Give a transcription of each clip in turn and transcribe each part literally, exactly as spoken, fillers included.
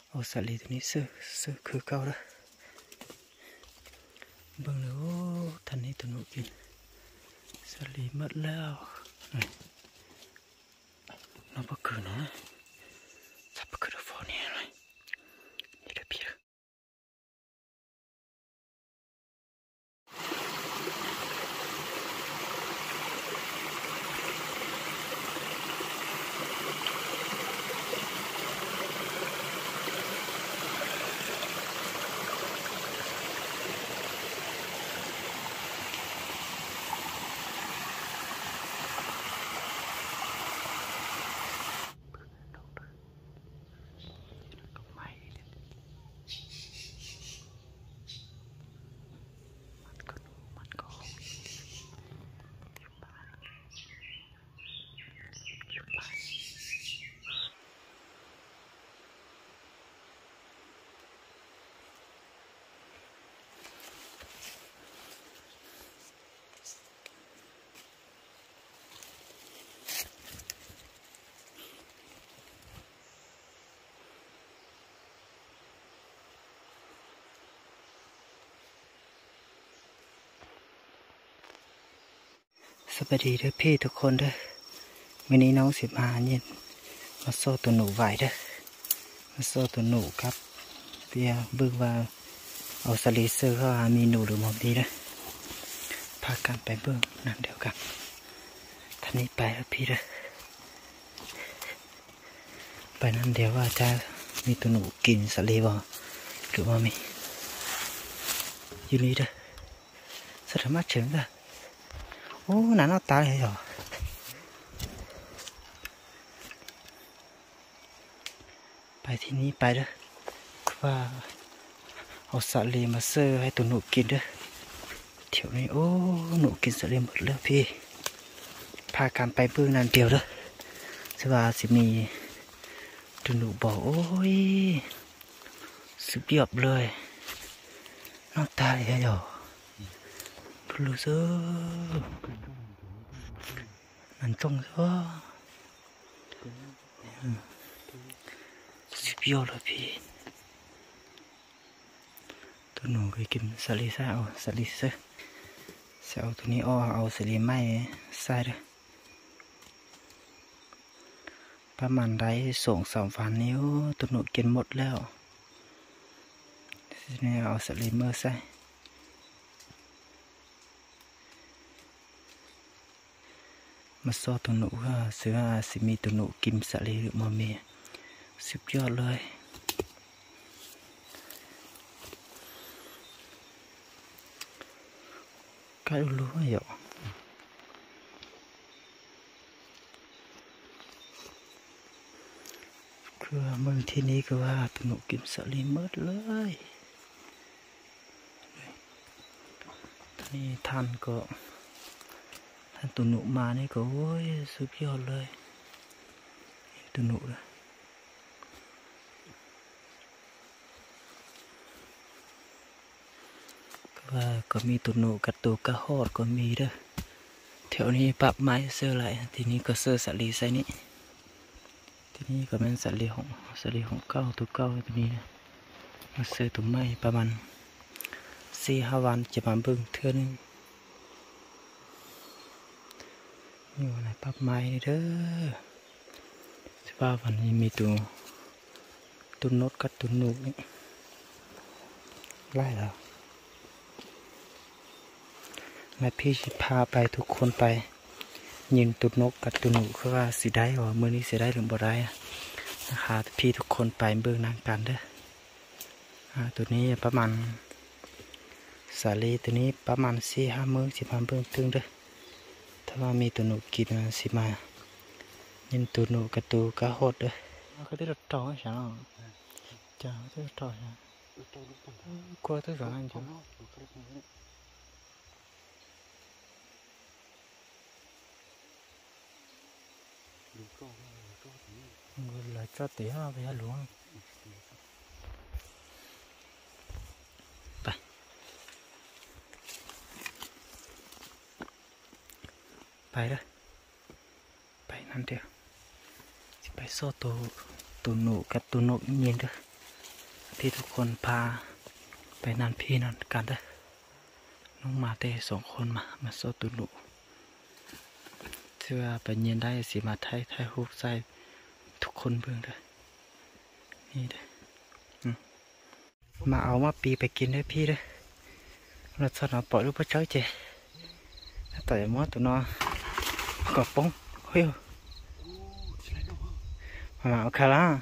เอาสลีตัวนี้ซื้อซื้อคือเก่าแล้วเบิ่งเลยโอ้ท่านนี้ตัวหนูกินสลีหมดแล้วเราบ่คือนะสับบ่คือฟอนี่เลยนี่เด้อพี่สวัสดีเด้อพี่ทุกคนเด้อวันนี้น้องสิบห้าเนี่ยมาโซ่ตัวหนูไหวเด้อมาโซ่ตัวหนูครับเพียเบิ่งว่าเอาสลีเซอร์เขามีหนูหรือหมดดีเด้อพากันไปเบิ่งนั่นเดียวกันท่านนี้ไปแล้วพี่เด้อไปนั่นเดียวว่าจะมีตัวหนูกินสลีบ่หรือว่ามีอยู่นี่เด้อสามารถเฉิงเด้อโอ้หนาหน้าตาเลยเหรอไปที่นี้ไปเด้อว่าเอาสาลีมาเสิร์ฟให้ตัวหนูกินเด้อเที่ยวนี้โอ้หนูกินสาลีหมดเลยพี่พากันไปเบื้องนั่นเดียวเด้อสว่าสิมีตัวหนูบอกโอ้ยสุดยอดเลยหน้าตาเลยเหรอรู้สึกมันตรงซ้อสุดยอดเลยพี่ตัวหนูเคยกินสลีซ่าเอาสลีเซอเอาตัวนี้อ้อเอาสลีไม้ใส่เลยประมาณได้ส่งสองฟันนิ้วตัวหนูกินหมดแล้วทีนี้เอาสลีเมอร์ใส่มาซอตัวหนูก็เสือสิมีตัวหนูกินสลีหรือมาเมียสุดยอดเลยก็รู้ว่าอยู่คือเมืองที่นี้ก็ว่าตัวหนูกินสลีหมดเลยนี่ท่านก็ท่านตัวหนูมานี่ก็โอ้ยสุดยอดเลยตัวหนูนะก็ว่าก็มีตัวหนูกับตัวกระหอดก็มีเด้อแถวนี้ปรับไม้เสื้อไหลทีนี้ก็เสื้อสลีใส่นี่ทีนี้ก็เป็นสลีของสลีของเก้าตัวเก้าตัวนี้นะมาเสื้อตัวไม้ประมาณสี่ห้าวันจะมาเบิ่งเท่านึงอยู่ในปรับไม้เด้อสิว่าวันนี้มีตัวตัวนกกับตัวหนูนี่ไล่แล้วแม่พี่จะพาไปทุกคนไปยิงตัวนกกับตัวหนูคือว่าสิได้หรอเมื่อนี้สิได้หรือบ่ได้นะคะพี่ทุกคนไปเบื้องนางกันเด้อตัวนี้ประมาณสาลีตัวนี้ประมาณสี่ห้ามื้อสิมาเบื้องตึงเด้อถ้าว่ามีตัวหนูกินสิมายิงตัวหนูกับตัวกระหดเด้อเขาได้รถต่อใช่ไหมจ้าได้รถต่อใช่ไหมกลัวตัวร้อนจังngười lại cho tí ha bây giờ luônไปไปเลยไปนั่นเดียวไปโซ่ตัวตัวหนูกับตัวหนูเย็นเด้อพี่ทุกคนพาไปนั่นพี่นั่นกันเด้อน้องมาเต้สองคนมามาโซตุนุเชื่อไปเย็นได้สิมาไทยไทยฮูบใส่ทุกคนเบิ่งเด้อนี่เด้อมาเอามาปีไปกินได้พี่เด้อเราสนอปล่อยลูกพระเจ้าเจต่อยมอตัวน้อกระป๋องเฮ้ยมาเอาคาร่า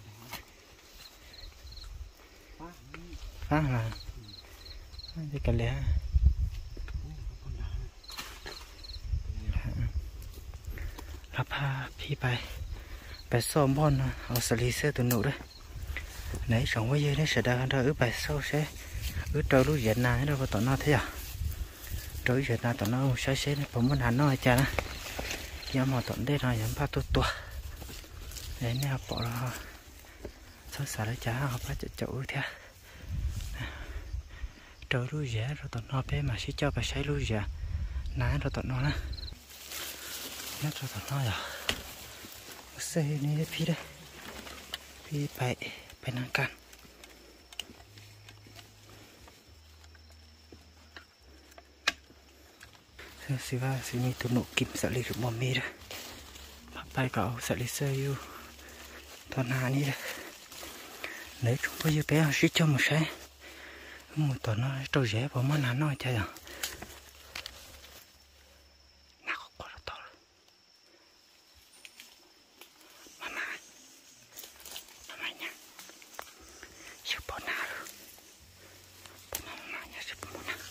ฟ้าล่ะจะกันเลยเราพาพี่ไปไปซ้อมบอลนะเอาสลีเซอร์ตัวหนูด้วยไหนสองวันเยอะนี่เสียดายกันเถอะไปซ้อมใช่เออเรารู้เย็นนานเราก็ต่อหน้าเท่าเราเย็นนานต่อหน้าใช้ใช้ผมมันหันน้อยจ้านะยังมาต่อได้หน่อยยังพาตัวตัวไหนเนี่ยปอเราซ้อมสารจ้าเขาพาจะเจ้าเท่าเรารู้เยอะเราต่อหน้าไปมาชี้เจ้าไปใช้รู้เยอะนานเราต่อหน้านะนักเราต่อหน้าเหรอเซ่นี่พี่ได้พี่ไปไปนั่งกันสิว่าสิมีตัวหนูกินสลิดหรือบ่มีเลยไปก็เอาสลิดเซอร์อยู่ตอนหน้านี้เลยnếu chúng bây giờ bé sẽ cho một xe một tuần nó trâu rẻ vào món ăn nói chơi à nào không có to mà mà mà mà nha sẽ bỏ nào rồi mà mà nha sẽ bỏ nào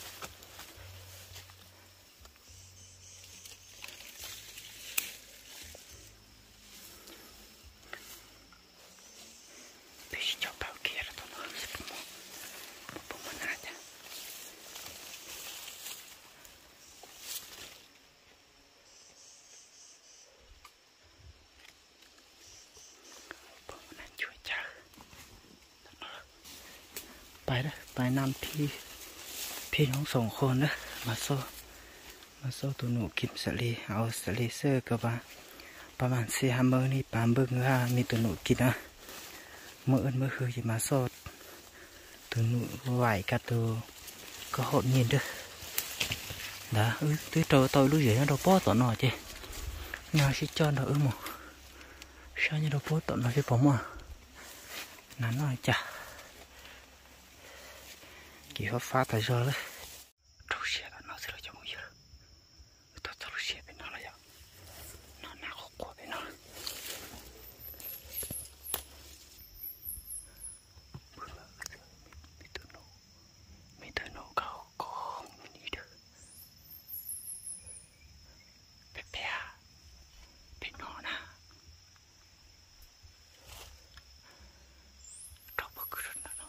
ไปเด้อไปนำพี่พี่น้องสองคนเด้อมาโซ่มาโซ่ตัวหนูกินสลีเอาสลีเซอร์กับว่าประมาณสี่ห้ามื้อนี่ปามเบิ่งว่ามีตัวหนูกินนะเมื่ออื่นเมื่อคืนจะมาโซ่ตัวหนูไหวกับตัวก็หดเย็นเด้อđã ừ tôi trâu tôi lúc vậy nó đâu bó tọt nọ chứ nhà sĩ cho nó ừ mà sao như đâu bó tọt nọ chứ bỏ mà nắn nói chả chỉ có phá tại do đấy trâu xe là nó sẽ là cho mọi người tôi trâu xe bên nó là gì nó nào khó qua bên nó mi tôi nổ mi tôi nổ cao con đi được bé bé bên nó nè trâu bơ cứ rất là nó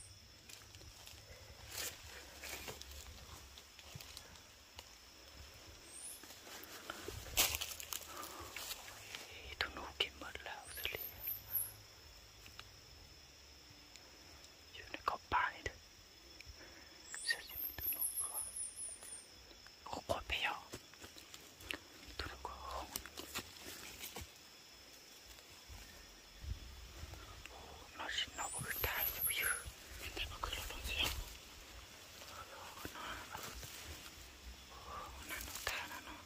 tôi nổ kiếm mất lão rồi liền giờ này có ba này đấy giờ chỉ mình tôi nổ có có quá béo tôi nổ có không nó chỉ nó có cái tai rồi bây giờ nó có cái nó gì nó nó nó tai nó nó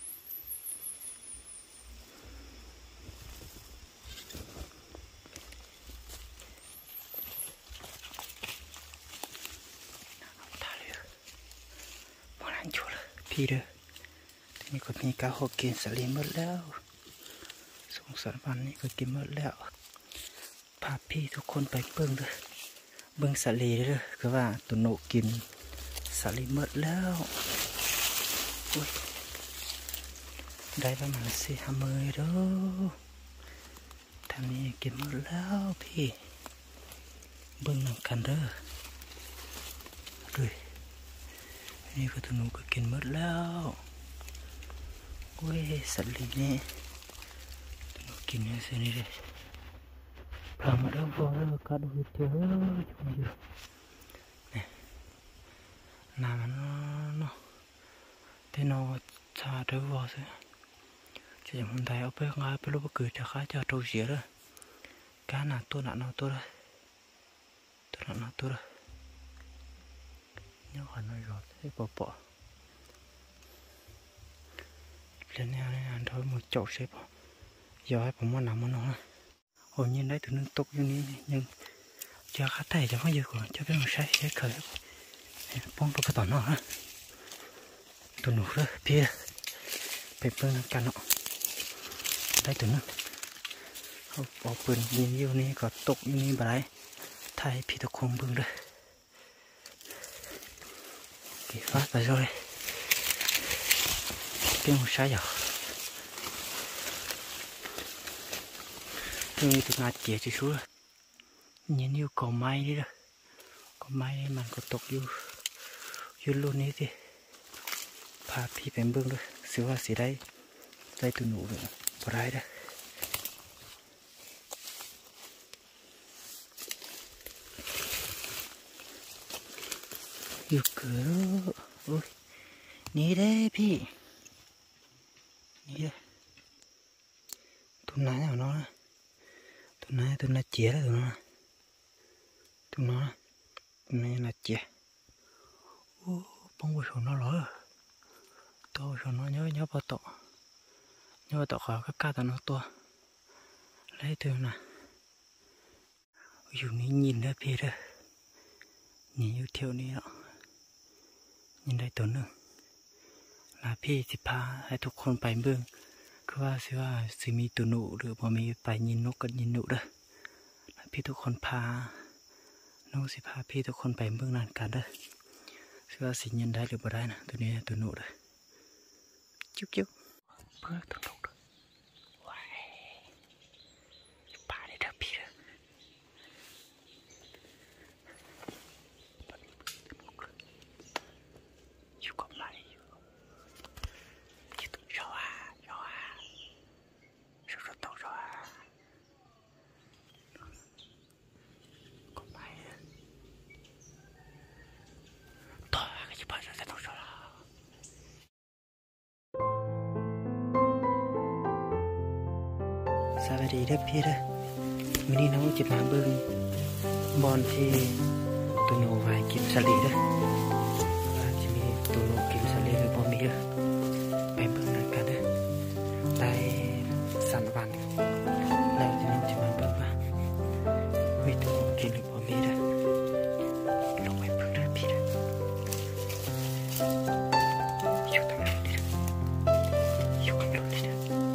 món ăn chua là phi đượcทีนี้ก็มีกาหกกินสลีหมดแล้วสงสารวันนี้ก็กินหมดแล้วพาพี่ทุกคนไปเบิ่งเลยเบิ่งสลีเลยคือว่าตัวหนูกินสลีหมดแล้วอุ้ยได้ประมาณสี่ห้ามื้อเด้อทางนี้กินหมดแล้วพี่เบิ่งนำกันเด้อด้วยนี่ก็ตัวหนูก็กินหมดแล้วเว้ยสัตว์เลี้ยงนี่ตัวหนูกินเนี่ยสินี่เลยพามาเด้อพอเด้อกัดหัวเจ้าจุ่มอยู่เนี่ยน้ำมันเนาะที่นอชาเด้อพอสิจะยังมันได้เอาไปง่ายไปรู้ว่าเกิดจากข้าเจ้าตัวเสียเลยการหนาตัวหนาเนาตัวเลยตัวนั้นตัวละเนี่ยขันน้อยรอดให้ปอปอเล่นแนวนี้อันท้อยมือโจกใช่ปะย้อยผมว่าหนำมันน้องโอ้ยินได้ถึงนึงตกอยู่นี่ยังเจอข้าไต่จะไม่เยอะกว่าจะเป็นใช้ใช้เขยป้องตัวกระต่อนน้องฮะตัวหนูเลยพี่เป็นเพื่อนกันเนาะได้ถึงนึงเอาปอปืนยิงอยู่นี่ก็ตกอยู่นี่บ่ได้ไทยพี่ตะคงเบิ่งเลยกี่ฟ้าไปrồi tiếng một sai giờ tôi nghĩ tụi ngạt kia chỉ xuống nhìn như có máy đi rồi có máy mà có tộc vô vô luôn ấy thì pha phi bén bưng rồi xíu là xí đây đây tụi nụ nữa bỏ đây đây yêu cửa ôi ní đâyพี่นี่เลยตัวไหนเอาเนาะตัวไหนตัวน่าเจี๊ยแล้วตัวนั้นตัวนั้นตัวนี้น่าเจี๊ยโอ้ป้องไปชนnó rồiตัวชนnó nhớ nhớ bao tọ nhớ bao tọ khỏi các cá tao nó to lấy từ nèอยู่นี่nhìnได้พี่เด้อnhìnอยู่เที่ยวนี้เนาะnhìnได้ตัวนึงลาพี่สิพาให้ทุกคนไปเบื้องคือว่าสิว่าสิมีตัวหนูหรือพอมีไปยินนกกันยินหนูเด้อลาพี่ทุกคนพาน้องสิพาพี่ทุกคนไปเบื้องนั้นกันเด้อสิว่าสิยินได้หรือบ่ได้นะตัวนี้ตัวหนูเด้อจุ๊บจุ๊บเพื่อตัวหนูเด้อว้ายป่าได้เด้อพี่เด้ออยู่กับไหลสวัสดีเด้อพี่เด้อวันนี้น้องจะมาเบิ่งบอลที่ตัวโนไว้กินสลีเด้อว่าจะมีตัวโนกินสลีหรือบ่มีเด้อไปเบิ่งนั่นกันเด้อได้สามวันแล้วจะน้องจะมาเบิ่งว่ามีตัวโนกินหรือบ่มีเด้อลองไปเบิ่งเด้อพี่เด้ออยู่ตรงไหนเด้ออยู่กับเราเด้อ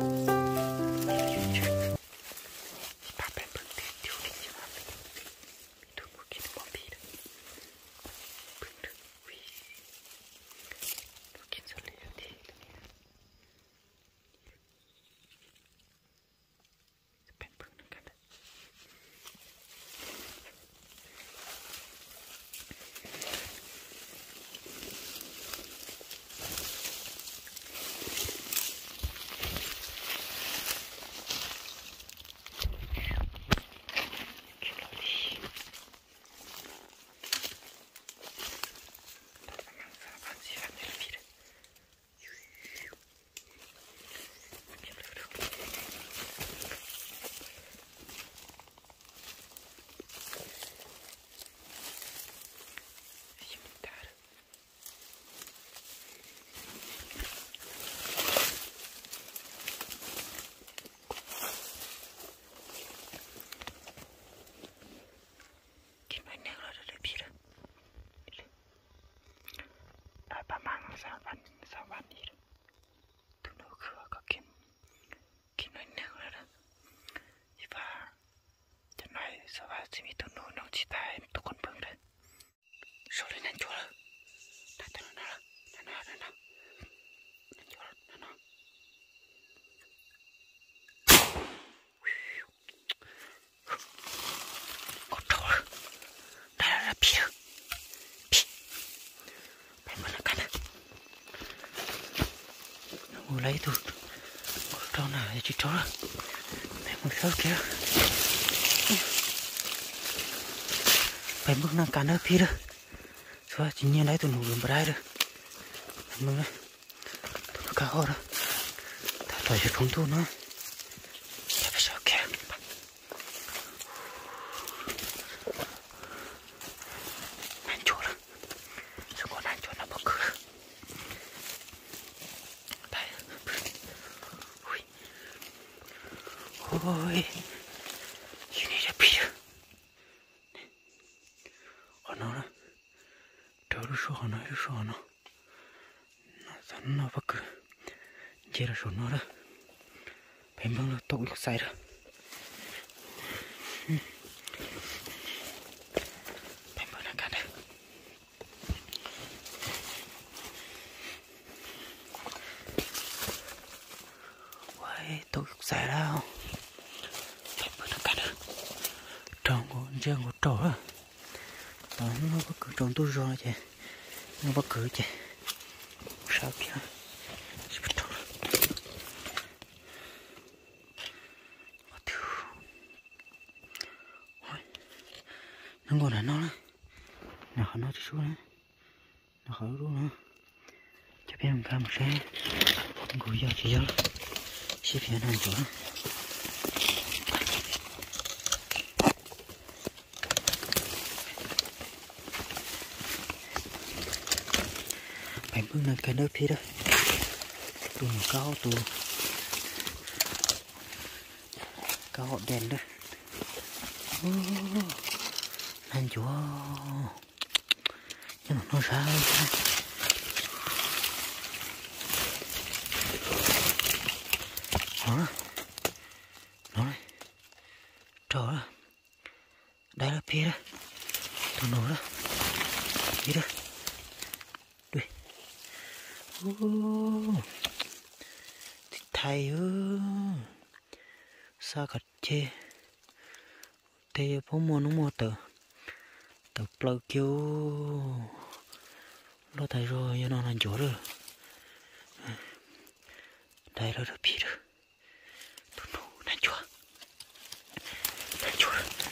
จะมีตัวโน้นน้องชีตายทุกคนเพิ่งเลยโชว์เลยนั่นชัวร์นั่นตัวนั้นนั่นนั่นนั่นนั่นชัวร์นั่นนั่นกดโถได้แล้วพี่พี่ไปมันละกันนะโอ้ไรตัวกดโถน่ะจะชัวร์ไปมันเข้าแก่ไปเบิ่งนั่งกันเด้อพี่เด้อสวัสดีเนี่ยได้ตัวหนูลงไปได้เด้อมึงนะตัวก้าวเด้อถ้าต่อยจะพุ่งตัวเนาะอย่าไปชอบแก ôi chuyện này đẹp biết họ nói đó trời nó số họ nói nó số nó nó dẫn nó bất cứ chỉ là số nó đó phải mang nó tội được sai đó phải mang nó cả đây vậy tội được sai đâu phải mang nó cả đây tròn của riêng của trò đó đó nó bất cứ tròn tôi rồi chứ nó bất cứ chứ sao kia nó ngồi là nó đó nào nó chỉ xuống đó nó khỏi luôn nữa cho biết làm cam một xe ngồi giờ chỉ giờ xếp phía này chỗ phải bước lên cái nơi phía đó tù cao tù cao đèn đó anh chúa nhưng mà nó sao hả nói trời ơi đây là phía đó tôi nổ đó phía đó đuôi thầy ơi sao cả chê thì phố mua nó mua từ từ plug kêu nó thấy rồi nhưng nó làm chỗ rồi đây là được phi rồi tôi nổ làm chỗ làm chỗ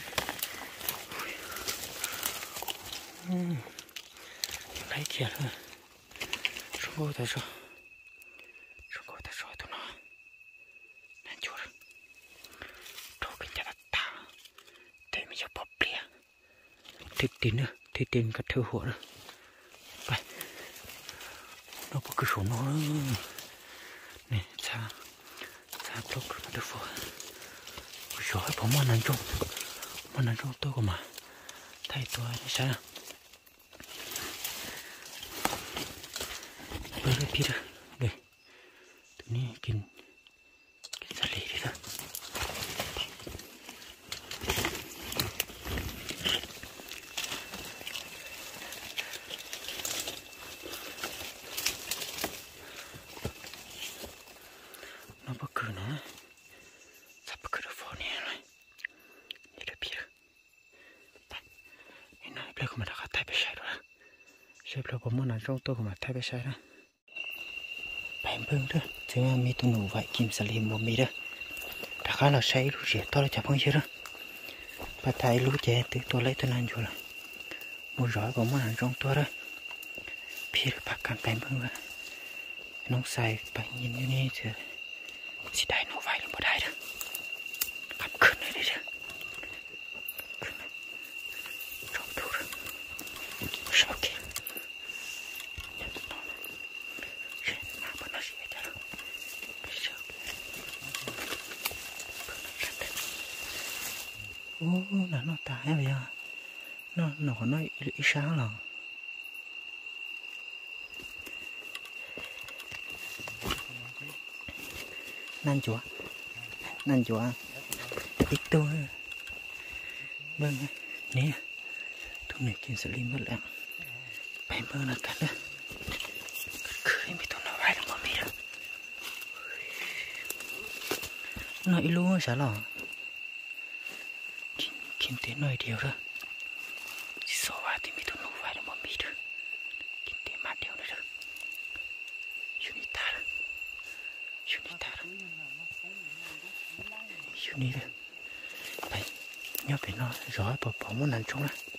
lấy kia rồi không có thấy rồi không có thấy rồi tôi nói làm chỗ rồi rồi cái nhà ta để mình cho bóp bia thịt tiền nữa thịt tiền cả thơ hộ nữa vậy nó có cái số nó nè xa xa lúc nó được phổi rồi bỏ món ăn chung món ăn chung tôi có mà thay tôi như sao bây giờ phi rồi đây tụi này kinh kinh ra lì đi thôi nó bất cứ nữa sắp bất cứ được phô nè rồi đi được phi rồi đây này bây giờ mà đã thay bị sai rồi xếp lại một món ăn trong tôi mà thay bị sai đó bạn bưng đó thì mi tôi nụ vậy kim sả lim một mi đó đã khá là say lúc gì tôi là chả phong chưa đó bà thay lúc trẻ từ tôi lấy tôi ăn rồi mua giỏi của món ăn trong tôi đó phi được bà càng bạn bưng vậy nông xài bạn nhìn như này thì chỉ đại nó vậy là một đại đó cặp cơn này đi ra trong thu rồi sao kìa ô là nó tái bây giờ nó nó nó ít sáng rồi nan chúa nan chúa ít tôi vâng nè tôi này kia sẽ lên mất lắm phải mơ là cắt đó cười mi tôi nói vai là mơ mi đó nó ít luôn sao lò kinh tế nói điều đó chỉ số vào thì mi tôi nói vai là mơ mi đó kinh tế mát điều này đó unita đó unita đó unita phải nhớ phải nói rõ bỏ bỏ món ăn chung đó